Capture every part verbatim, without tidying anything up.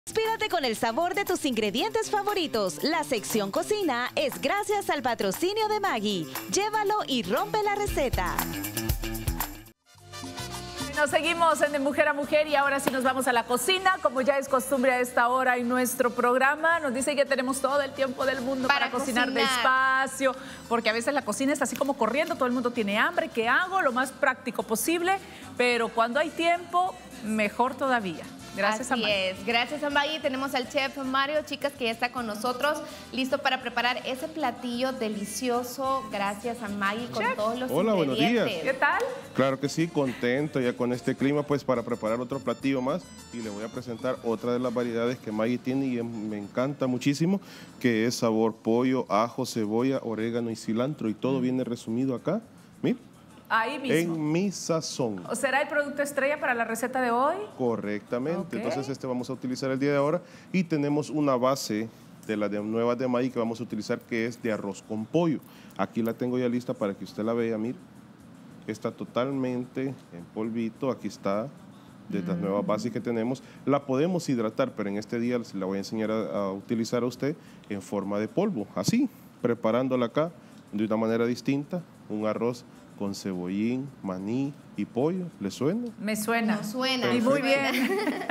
Inspírate con el sabor de tus ingredientes favoritos. La sección cocina es gracias al patrocinio de Maggi. Llévalo y rompe la receta. Nos seguimos en De Mujer a Mujer y ahora sí nos vamos a la cocina, como ya es costumbre a esta hora en nuestro programa. Nos dice que tenemos todo el tiempo del mundo para, para cocinar, cocinar despacio, porque a veces la cocina está así como corriendo, todo el mundo tiene hambre. ¿Qué hago? Lo más práctico posible, pero cuando hay tiempo, mejor todavía. Gracias Así a Maggi. es, gracias a Maggi. Tenemos al chef Mario, chicas, que ya está con nosotros, listo para preparar ese platillo delicioso. Gracias a Maggi con Chef. todos los Hola, buenos ingredientes. días. ¿Qué tal? Claro que sí, contento ya con este clima, pues para preparar otro platillo más. Y le voy a presentar otra de las variedades que Maggi tiene y me encanta muchísimo, que es sabor pollo, ajo, cebolla, orégano y cilantro. Y todo mm. viene resumido acá, mira. Ahí mismo. En Mi Sazón. ¿O será el producto estrella para la receta de hoy? Correctamente. Okay. Entonces este vamos a utilizar el día de ahora. Y tenemos una base de las de nuevas de Maggi que vamos a utilizar, que es de arroz con pollo. Aquí la tengo ya lista para que usted la vea, mire. Está totalmente en polvito. Aquí está, de las mm. nuevas bases que tenemos. La podemos hidratar, pero en este día la voy a enseñar a, a utilizar a usted en forma de polvo. Así, preparándola acá de una manera distinta. Un arroz con cebollín, maní y pollo. ¿Le suena? Me suena. Nos suena. Y muy bien.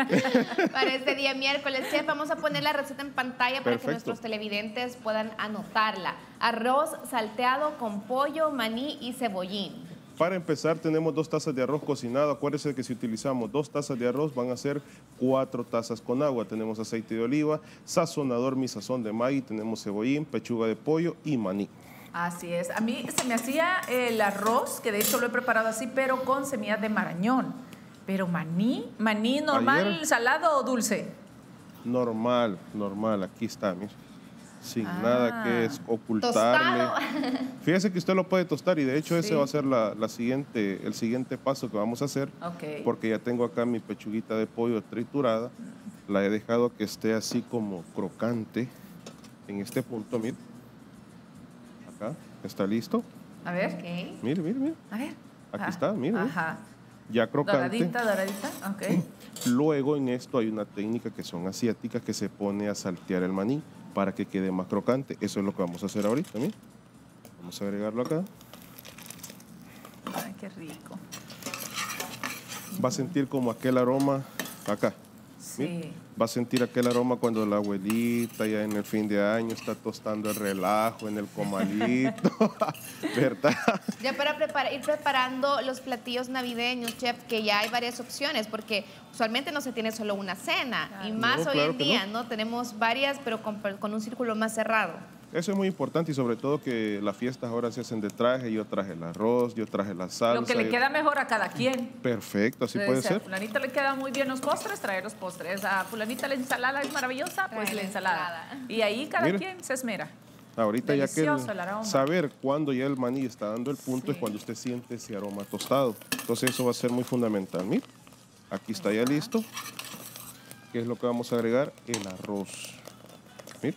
Para este día miércoles, chef, vamos a poner la receta en pantalla para Perfecto. que nuestros televidentes puedan anotarla. Arroz salteado con pollo, maní y cebollín. Para empezar, tenemos dos tazas de arroz cocinado. Acuérdense que si utilizamos dos tazas de arroz, van a ser cuatro tazas con agua. Tenemos aceite de oliva, sazonador Mi Sazón de Maggi, tenemos cebollín, pechuga de pollo y maní. Así es. A mí se me hacía el arroz, que de hecho lo he preparado así, pero con semillas de marañón. Pero maní, maní normal, Ayer, salado o dulce. Normal, normal. Aquí está, mira. Sin ah, nada que es ocultarle. Tostado. Fíjese que usted lo puede tostar y de hecho sí. ese va a ser la, la siguiente, el siguiente paso que vamos a hacer. Okay. Porque ya tengo acá mi pechuguita de pollo triturada. La he dejado que esté así como crocante en este punto, mire. Acá, ¿está listo? A ver. Okay. Mire, mire, mire. A ver. Aquí ah, está, mire. Ajá. Ya crocante. Doradita, doradita. Ok. Luego en esto hay una técnica que son asiáticas que se pone a saltear el maní para que quede más crocante. Eso es lo que vamos a hacer ahorita, mire. Vamos a agregarlo acá. Ay, qué rico. Va a sentir como aquel aroma acá. Sí. ¿Mire? Va a sentir aquel aroma cuando la abuelita ya en el fin de año está tostando el relajo en el comalito, ¿verdad? Ya para preparar, ir preparando los platillos navideños, chef, que ya hay varias opciones, porque usualmente no se tiene solo una cena, claro. y más no, hoy claro en día, no. ¿no? Tenemos varias, pero con, con un círculo más cerrado. Eso es muy importante y sobre todo que las fiestas ahora se hacen de traje. Yo traje el arroz, yo traje la salsa. Lo que le queda mejor a cada quien. Perfecto, así Entonces, puede ser. A fulanita le quedan muy bien los postres, traer los postres. A fulanita la ensalada es maravillosa, pues trae la la ensalada. ensalada. Y ahí cada Mire, quien se esmera. Ahorita Delicioso ya el aroma. que el, saber cuándo ya el maní está dando el punto Sí. es cuando usted siente ese aroma tostado. Entonces eso va a ser muy fundamental. Mire, aquí está ya listo. ¿Qué es lo que vamos a agregar? El arroz. Mire.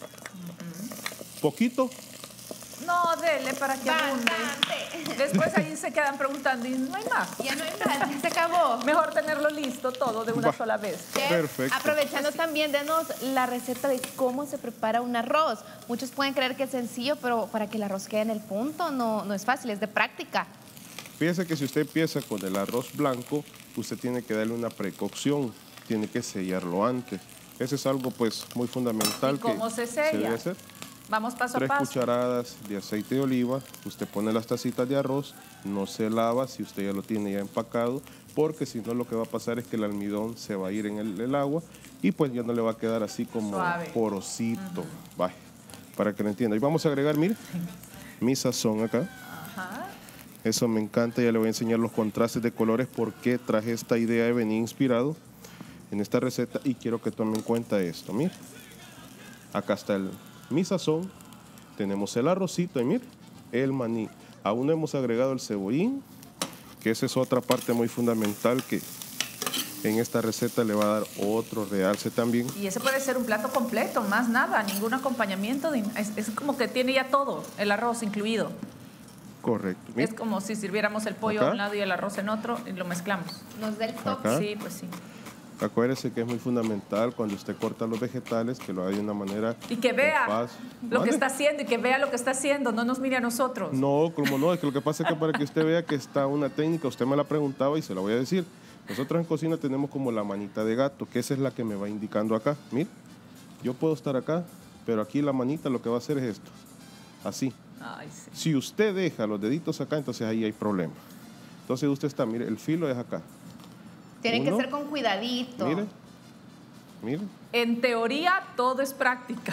Uh-huh. Poquito. No, dele para que abunde. Bastante. Después ahí se quedan preguntando y no hay más. Ya no hay más, ya se acabó. Mejor tenerlo listo todo de una Va. sola vez. Chef, Perfecto. aprovechando también, denos la receta de cómo se prepara un arroz. Muchos pueden creer que es sencillo, pero para que el arroz quede en el punto no, no es fácil, es de práctica. Fíjese que si usted empieza con el arroz blanco, usted tiene que darle una precocción, tiene que sellarlo antes. Ese es algo pues muy fundamental. ¿Y cómo que se sella? se debe hacer. Vamos paso Tres a paso. cucharadas de aceite de oliva, usted pone las tacitas de arroz, no se lava si usted ya lo tiene ya empacado, porque si no lo que va a pasar es que el almidón se va a ir en el, el agua y pues ya no le va a quedar así como suave, porosito. Uh-huh. Vaya, para que lo entienda. Y vamos a agregar, mire, Mi Sazón acá. Ajá. Eso me encanta, ya le voy a enseñar los contrastes de colores, porque traje esta idea de venir inspirado en esta receta y quiero que tomen en cuenta esto. Mire, acá está el Mi Sazón, tenemos el arrocito y mire, el maní. Aún no hemos agregado el cebollín, que esa es otra parte muy fundamental que en esta receta le va a dar otro realce también. Y ese puede ser un plato completo, más nada, ningún acompañamiento. De, es, es como que tiene ya todo, el arroz incluido. Correcto. Mire. Es como si sirviéramos el pollo Acá. a un lado y el arroz en otro y lo mezclamos. Nos da el toque. Acá. Sí, pues sí. Acuérdese que es muy fundamental cuando usted corta los vegetales, que lo haga de una manera... Y que vea paz. lo ¿Vale? que está haciendo, y que vea lo que está haciendo, no nos mire a nosotros. No, como no, es que lo que pasa es que para que usted vea que está una técnica, usted me la preguntaba y se la voy a decir. Nosotros en cocina tenemos como la manita de gato, que esa es la que me va indicando acá. Mire, yo puedo estar acá, pero aquí la manita lo que va a hacer es esto, así. Ay, sí. Si usted deja los deditos acá, entonces ahí hay problema. Entonces usted está, mire, el filo es acá. Tiene Uno, que ser con cuidadito. Mire, mire. En teoría, todo es práctica.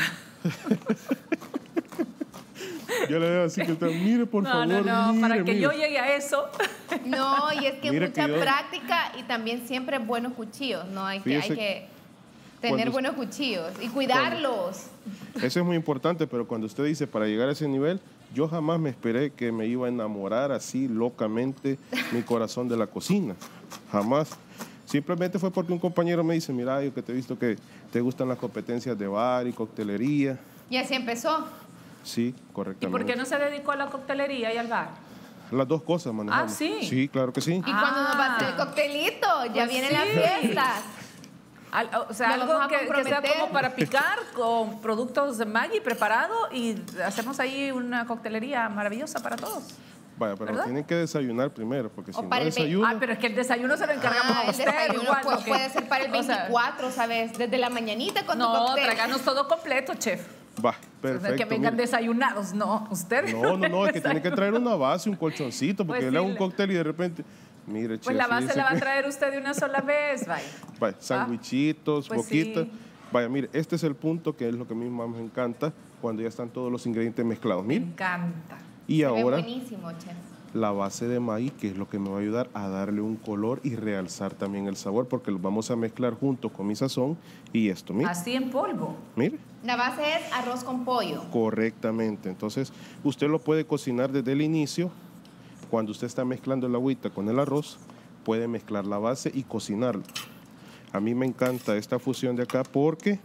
Yo le veo así que usted, mire, por no, favor, no, no, mire, para que mire. yo llegue a eso. No, y es que Mire mucha que yo- práctica y también siempre buenos cuchillos, ¿no? Hay que, hay Fíjese que tener cuando- buenos cuchillos y cuidarlos. Eso es muy importante, pero cuando usted dice para llegar a ese nivel, yo jamás me esperé que me iba a enamorar así locamente mi corazón de la cocina. Jamás. Simplemente fue porque un compañero me dice, mira, yo que te he visto que te gustan las competencias de bar y coctelería. Y así empezó. Sí, ¿Y correctamente. por qué no se dedicó a la coctelería y al bar? Las dos cosas manejamos. Ah, ¿sí? Sí, claro que sí. Y cuando nos va a hacer el Ah. coctelito, ya Pues vienen sí. las fiestas. Al- o sea, Nos algo vamos a que, que sea comprometer. como para picar con productos de Maggi preparado y hacemos ahí una coctelería maravillosa para todos. Vaya, pero ¿verdad? tienen que desayunar primero, porque si O no para el ve- desayunan... Ah, pero es que el desayuno se lo encargamos Ah, a el usted. desayuno igual, pues, ¿no? puede ser para el O sea, veinticuatro, ¿sabes? Desde la mañanita con tu no, cóctel. tráganos todo completo, chef. Va, O sea, perfecto. que vengan mire. desayunados, no, usted. No, no, no, es que tiene que traer una base, un colchoncito, porque Pues le hago sí, un le- cóctel y de repente, mire, Pues la chef, base fíjese la va a que- traer usted de una sola vez, vaya. Vaya, sandwichitos, Pues boquitas. sí. Vaya, mire, este es el punto que es lo que a mí más me encanta cuando ya están todos los ingredientes mezclados. Me Mire, encanta. y Se ve ahora buenísimo, chef. la base de maíz, que es lo que me va a ayudar a darle un color y realzar también el sabor, porque los vamos a mezclar junto con mi sazón y esto. Mire, Así en polvo. mire. La base es arroz con pollo. Correctamente. Entonces, usted lo puede cocinar desde el inicio. Cuando usted está mezclando el agüita con el arroz, puede mezclar la base y cocinarlo. A mí me encanta esta fusión de acá porque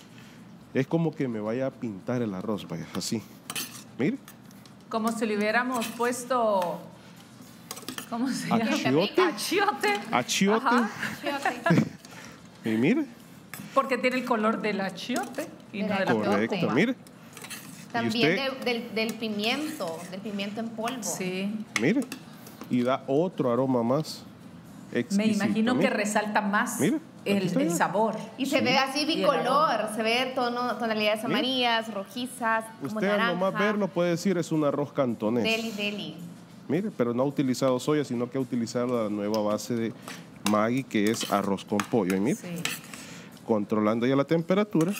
es como que me vaya a pintar el arroz, vaya, así. Mire, Como si le hubiéramos puesto. ¿Cómo se llama? Achiote. Achiote. achiote. Ajá. Fíjate. Y mire, Porque tiene el color del achiote y De no la de la correcto, cúrcuma. mire, También usted? de- del, del pimiento, del pimiento en polvo. Sí. mire. Y da otro aroma más Me exquisito. imagino que mire. resalta más Mira, aquí el, está el ya. sabor. Y se ve así Y el bicolor, se ve tono, tonalidades Mira. amarillas, rojizas, como Usted naranja. nomás verlo puede decir es un arroz cantonés. Deli, deli. Mire, pero no ha utilizado soya, sino que ha utilizado la nueva base de Maggi, que es arroz con pollo. Y mire, Sí. controlando ya la temperatura,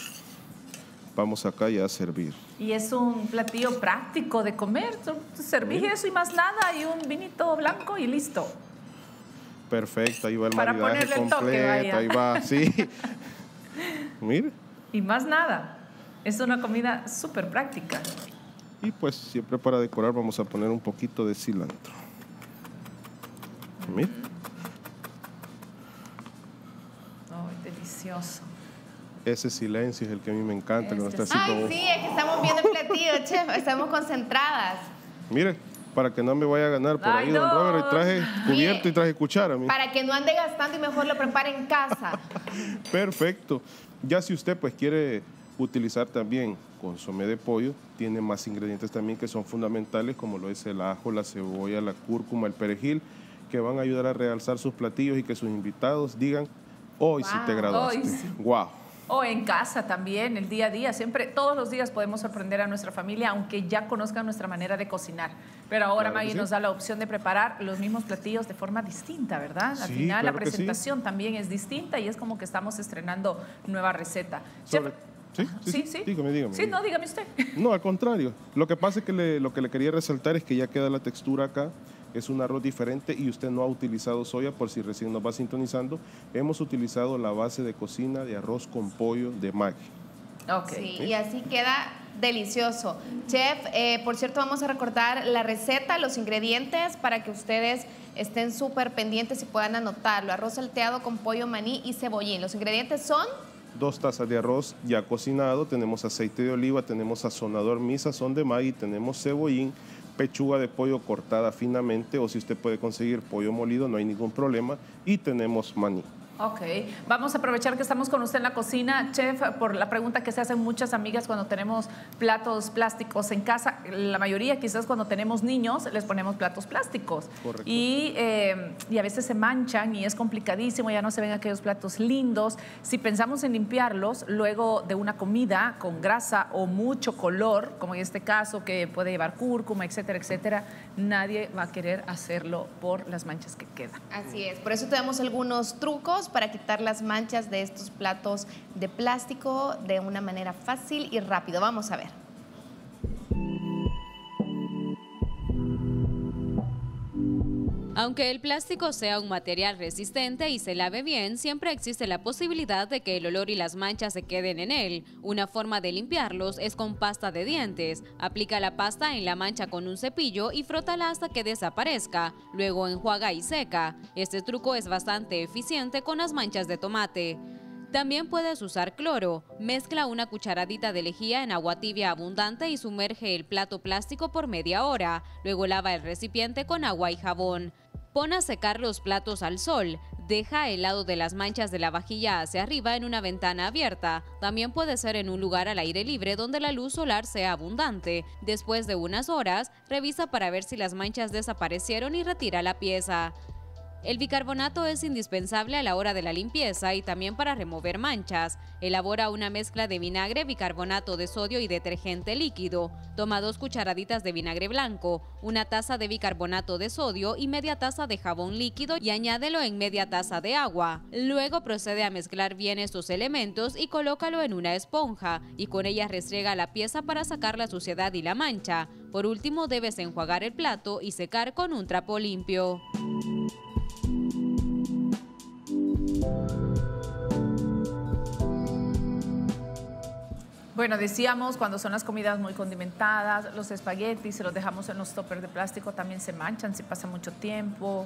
vamos acá ya a servir. Y es un platillo práctico de comer. Tú servís eso y más nada, y un vinito blanco y listo. Perfecto, ahí va el Para maridaje ponerle el toque, completo, vaya. ahí va, sí. Mire, Y más nada. Es una comida súper práctica. y pues siempre para decorar vamos a poner un poquito de cilantro. Mire, Ay, delicioso. ese silencio es el que a mí me encanta, cuando Este está así Ay, como- sí, es que estamos viendo el platillo, chef. Estamos concentradas. Mire, para que no me vaya a ganar por Ay, ahí, don no. Robert, y traje cubierto y traje cuchara. mire. Para que no ande gastando y mejor lo prepare en casa. Perfecto. Ya si usted pues quiere utilizar también consomé de pollo, tiene más ingredientes también que son fundamentales, como lo es el ajo, la cebolla, la cúrcuma, el perejil, que van a ayudar a realzar sus platillos y que sus invitados digan, hoy sí te Wow, graduaste. hoy sí. Wow. O en casa también, el día a día. Siempre, todos los días podemos sorprender a nuestra familia, aunque ya conozcan nuestra manera de cocinar. Pero ahora Claro que Maggi sí. nos da la opción de preparar los mismos platillos de forma distinta, ¿verdad? Al Sí, final claro la que sí. presentación también es distinta y es como que estamos estrenando nueva receta. Sobre- Chef- Sí, sí, sí, sí. dígame, dígame, Sí, dígame. no, dígame usted. No, al contrario. Lo que pasa es que le- lo que le quería resaltar es que ya queda la textura acá. Es un arroz diferente y usted no ha utilizado soya, por si recién nos va sintonizando. Hemos utilizado la base de cocina de arroz con pollo de Maggi. Ok. Sí, y así queda delicioso. Chef, eh, por cierto, vamos a recordar la receta, los ingredientes, para que ustedes estén súper pendientes y puedan anotarlo. Arroz salteado con pollo, maní y cebollín. Los ingredientes son... Dos tazas de arroz ya cocinado, tenemos aceite de oliva, tenemos sazonador mi sazón de Maggi, tenemos cebollín, pechuga de pollo cortada finamente, o si usted puede conseguir pollo molido, no hay ningún problema, y tenemos maní. Ok, vamos a aprovechar que estamos con usted en la cocina, chef, por la pregunta que se hacen muchas amigas cuando tenemos platos plásticos en casa. La mayoría, quizás cuando tenemos niños, les ponemos platos plásticos. Correcto. Y, eh, y a veces se manchan y es complicadísimo, ya no se ven aquellos platos lindos. Si pensamos en limpiarlos luego de una comida con grasa o mucho color, como en este caso que puede llevar cúrcuma, etcétera, etcétera, nadie va a querer hacerlo por las manchas que quedan. Así es, por eso te damos algunos trucos para quitar las manchas de estos platos de plástico de una manera fácil y rápido. Vamos a ver. Aunque el plástico sea un material resistente y se lave bien, siempre existe la posibilidad de que el olor y las manchas se queden en él. Una forma de limpiarlos es con pasta de dientes. Aplica la pasta en la mancha con un cepillo y frótala hasta que desaparezca. Luego enjuaga y seca. Este truco es bastante eficiente con las manchas de tomate. También puedes usar cloro. Mezcla una cucharadita de lejía en agua tibia abundante y sumerge el plato plástico por media hora. Luego lava el recipiente con agua y jabón. Pon a secar los platos al sol. Deja el lado de las manchas de la vajilla hacia arriba en una ventana abierta. También puede ser en un lugar al aire libre donde la luz solar sea abundante. Después de unas horas, revisa para ver si las manchas desaparecieron y retira la pieza. El bicarbonato es indispensable a la hora de la limpieza y también para remover manchas. Elabora una mezcla de vinagre, bicarbonato de sodio y detergente líquido. Toma dos cucharaditas de vinagre blanco, una taza de bicarbonato de sodio y media taza de jabón líquido y añádelo en media taza de agua. Luego procede a mezclar bien estos elementos y colócalo en una esponja y con ella restriega la pieza para sacar la suciedad y la mancha. Por último, debes enjuagar el plato y secar con un trapo limpio. Bueno, decíamos, cuando son las comidas muy condimentadas, los espaguetis, si los dejamos en los toppers de plástico también se manchan si pasa mucho tiempo.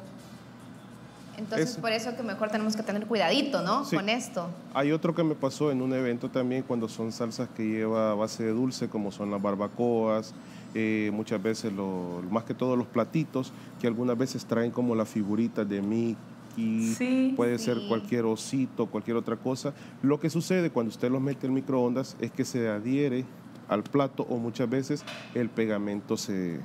Entonces, Ese. por eso que mejor tenemos que tener cuidadito, ¿no? Sí. Con esto. Hay otro que me pasó en un evento también cuando son salsas que lleva base de dulce, como son las barbacoas, eh, muchas veces, lo, más que todo los platitos, que algunas veces traen como la figurita de Mickey, Sí, puede sí. ser cualquier osito, cualquier otra cosa. Lo que sucede cuando usted los mete en microondas es que se adhiere al plato o muchas veces el pegamento se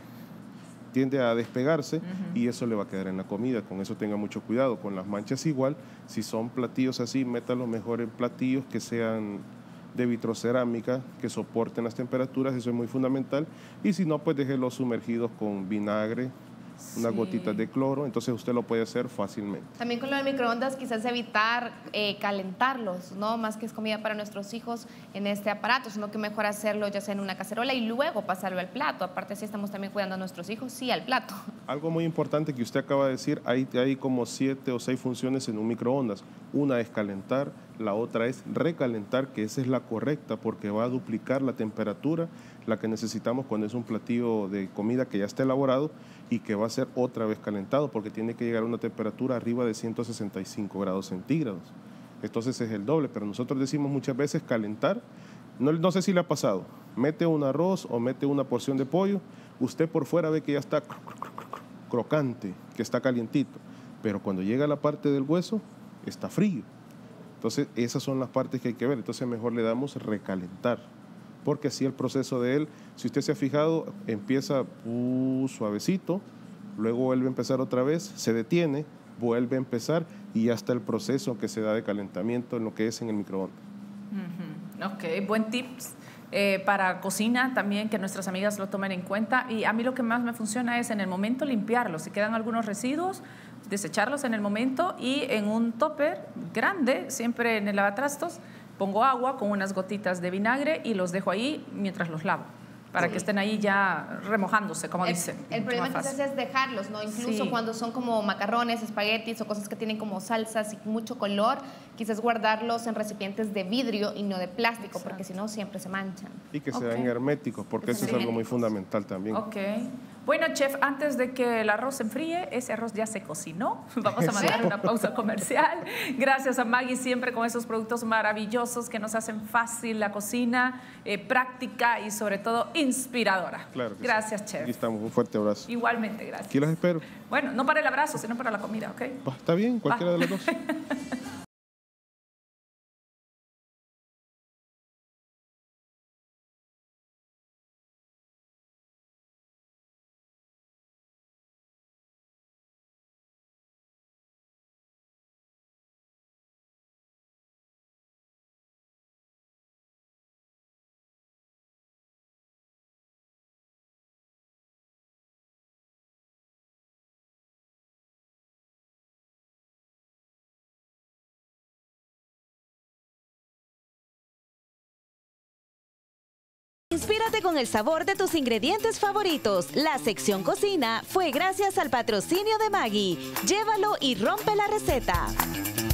tiende a despegarse uh-huh. y eso le va a quedar en la comida. Con eso tenga mucho cuidado. Con las manchas igual, si son platillos así, métalos mejor en platillos que sean de vitrocerámica, que soporten las temperaturas, eso es muy fundamental. Y si no, pues déjelos sumergidos con vinagre, unas sí. gotitas de cloro, entonces usted lo puede hacer fácilmente. También con lo de microondas quizás evitar eh, calentarlos, ¿no? Más que es comida para nuestros hijos en este aparato, sino que mejor hacerlo ya sea en una cacerola y luego pasarlo al plato. Aparte, si estamos también cuidando a nuestros hijos, sí, al plato. Algo muy importante que usted acaba de decir, hay, hay como siete o seis funciones en un microondas. Una es calentar, la otra es recalentar, que esa es la correcta porque va a duplicar la temperatura, la que necesitamos cuando es un platillo de comida que ya está elaborado y que va a ser otra vez calentado porque tiene que llegar a una temperatura arriba de ciento sesenta y cinco grados centígrados. Entonces es el doble, pero nosotros decimos muchas veces calentar. No, no sé si le ha pasado, mete un arroz o mete una porción de pollo, usted por fuera ve que ya está crocante, que está calientito, pero cuando llega a la parte del hueso está frío. Entonces esas son las partes que hay que ver, entonces mejor le damos recalentar. Porque así el proceso de él, si usted se ha fijado, empieza uh, suavecito, luego vuelve a empezar otra vez, se detiene, vuelve a empezar y ya está el proceso que se da de calentamiento en lo que es en el microondas. Uh-huh. Ok, buen tips eh, para cocina también, que nuestras amigas lo tomen en cuenta. Y a mí lo que más me funciona es en el momento limpiarlos. Si quedan algunos residuos, desecharlos en el momento y en un topper grande, siempre en el lavatrastos, pongo agua con unas gotitas de vinagre y los dejo ahí mientras los lavo, para sí. que estén ahí ya remojándose, como el, dicen. El problema quizás es dejarlos, ¿no? Incluso sí. cuando son como macarrones, espaguetis o cosas que tienen como salsas y mucho color, quizás guardarlos en recipientes de vidrio y no de plástico, exacto. porque si no siempre se manchan. Y que okay. sean herméticos, porque eso es algo muy fundamental también. Ok. Bueno, chef, antes de que el arroz se enfríe, ese arroz ya se cocinó. Vamos a mandar una pausa comercial. Gracias a Maggi, siempre con esos productos maravillosos que nos hacen fácil la cocina, eh, práctica y sobre todo inspiradora. Claro que gracias, sí. chef. Aquí estamos, un fuerte abrazo. Igualmente, gracias. Aquí los espero. Bueno, no para el abrazo, sino para la comida, ¿ok? Está bien, cualquiera Va. de las dos. Inspírate con el sabor de tus ingredientes favoritos. La sección cocina fue gracias al patrocinio de Maggi. Llévalo y rompe la receta.